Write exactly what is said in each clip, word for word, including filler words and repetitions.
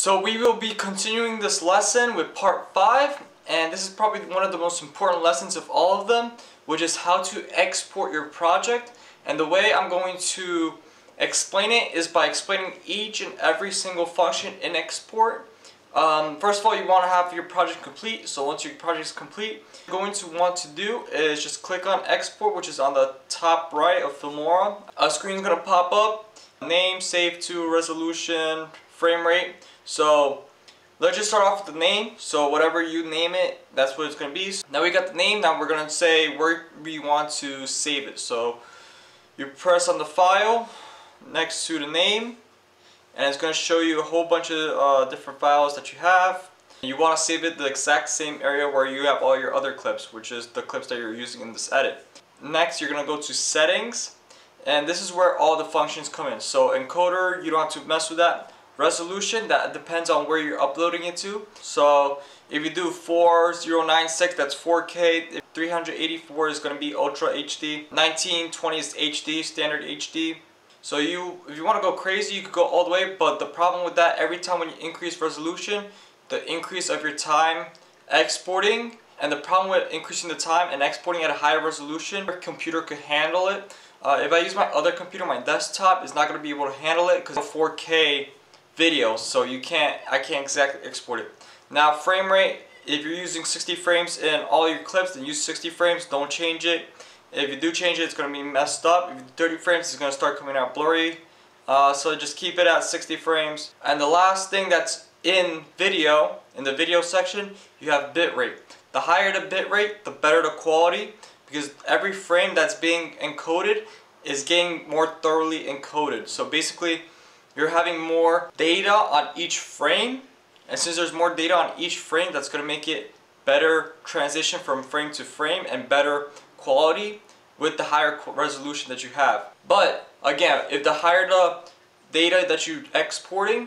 So we will be continuing this lesson with part five, and this is probably one of the most important lessons of all of them, which is how to export your project. And the way I'm going to explain it is by explaining each and every single function in export. Um, first of all, you want to have your project complete. So once your project is complete, what you're going to want to do is just click on export, which is on the top right of Filmora. A screen is going to pop up, name, save to, resolution, frame rate. So let's just start off with the name. So whatever you name it, that's what it's going to be. Now we got the name. Now we're going to say where we want to save it. So you press on the file next to the name, and it's going to show you a whole bunch of uh, different files that you have. You want to save it the exact same area where you have all your other clips, which is the clips that you're using in this edit. Next, you're going to go to settings, and this is where all the functions come in. So encoder, you don't have to mess with that. Resolution, that depends on where you're uploading it to. So if you do four thousand ninety-six, that's four K. If three eighty-four is going to be Ultra H D. nineteen twenty is H D, standard H D. So you, if you want to go crazy, you could go all the way, but the problem with that, every time when you increase resolution, the increase of your time exporting, and the problem with increasing the time and exporting at a higher resolution, your computer could handle it. Uh, if I use my other computer, my desktop is not going to be able to handle it because of four K videos, so you can't, I can't exactly export it. Now frame rate, if you're using sixty frames in all your clips, then use sixty frames, don't change it. If you do change it, it's going to be messed up. If you do thirty frames, it's going to start coming out blurry. Uh, so just keep it at sixty frames. And the last thing that's in video, in the video section, you have bitrate. The higher the bitrate, the better the quality, because every frame that's being encoded is getting more thoroughly encoded. So basically, you're having more data on each frame, and since there's more data on each frame, that's going to make it better transition from frame to frame and better quality with the higher resolution that you have. But again, if the higher the data that you're exporting,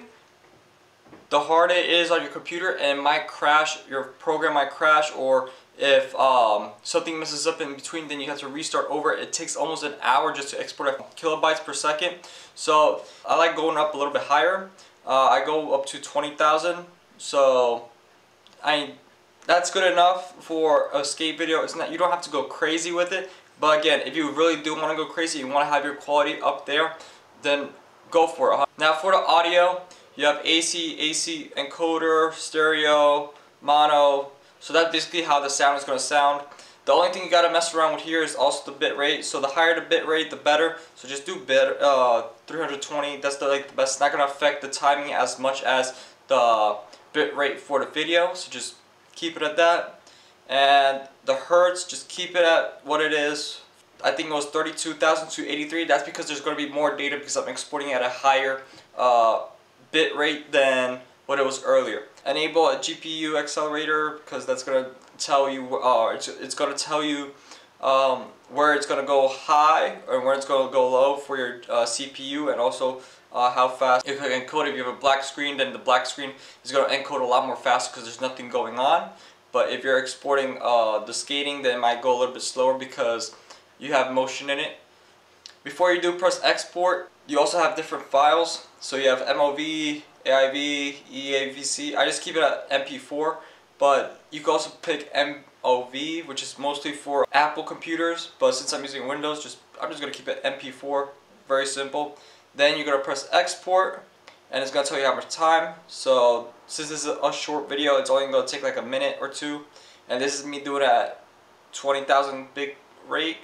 the harder it is on your computer, and it might crash, your program might crash, or if um, something messes up in between, then you have to restart over. It takes almost an hour just to export a kilobytes per second. So I like going up a little bit higher. Uh, I go up to twenty thousand. So I that's good enough for a skate video. It's not, you don't have to go crazy with it. But again, if you really do want to go crazy, you want to have your quality up there, then go for it. Now for the audio, you have A C, A C encoder, stereo, mono. So that's basically how the sound is going to sound. The only thing you got to mess around with here is also the bit rate. So the higher the bit rate, the better. So just do bit uh, three twenty. That's the, like the best. It's not going to affect the timing as much as the bit rate for the video. So just keep it at that. And the hertz, just keep it at what it is. I think it was thirty-two thousand two eighty-three. That's because there's going to be more data because I'm exporting at a higher uh, bit rate than what it was earlier. Enable a G P U accelerator because that's going to tell you, uh, it's, it's going to tell you um, where it's going to go high or where it's going to go low for your uh, C P U, and also uh, how fast you can encode. If you have a black screen, then the black screen is going to encode a lot more fast because there's nothing going on. But if you're exporting uh, the skating, then it might go a little bit slower because you have motion in it. Before you do press export, you also have different files. So you have M O V, A I V, E A V C. I just keep it at M P four, but you can also pick M O V, which is mostly for Apple computers. But since I'm using Windows, just I'm just gonna keep it M P four. Very simple. Then you're gonna press export, and it's gonna tell you how much time. So since this is a short video, it's only gonna take like a minute or two, and this is me doing it at twenty thousand bit rate.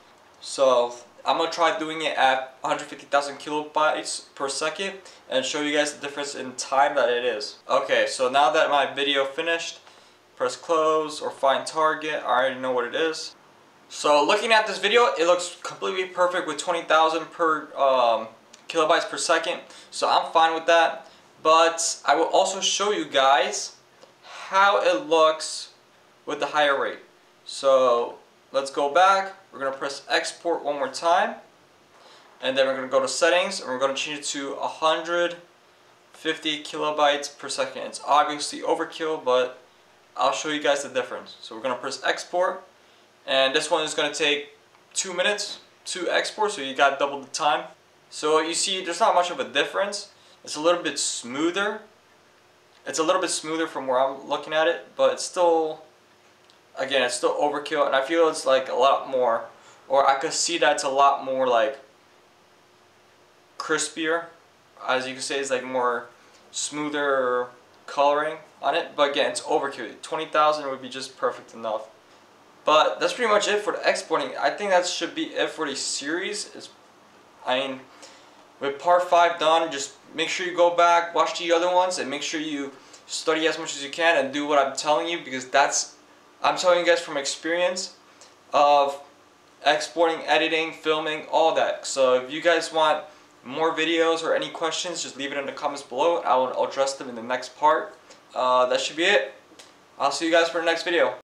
So I'm going to try doing it at one hundred fifty thousand kilobytes per second and show you guys the difference in time that it is. Okay, so now that my video finished, press close or find target. I already know what it is. So looking at this video, it looks completely perfect with twenty thousand per um, kilobytes per second. So I'm fine with that. But I will also show you guys how it looks with the higher rate. So let's go back. We're going to press export one more time, and then we're going to go to settings, and we're going to change it to one hundred fifty kilobytes per second. It's obviously overkill, but I'll show you guys the difference. So we're going to press export, and this one is going to take two minutes to export, so you got double the time. So you see there's not much of a difference. It's a little bit smoother, it's a little bit smoother from where I'm looking at it, but it's still, again, it's still overkill, and I feel it's like a lot more, or I could see that it's a lot more like crispier, as you can say, it's like more smoother coloring on it. But again, it's overkill. twenty thousand would be just perfect enough. But that's pretty much it for the exporting. I think that should be it for the series. It's, I mean, with part five done, just make sure you go back, watch the other ones, and make sure you study as much as you can and do what I'm telling you, because that's, I'm telling you guys from experience of exporting, editing, filming, all that. So if you guys want more videos or any questions, just leave it in the comments below. I will I'll address them in the next part. Uh, that should be it. I'll see you guys for the next video.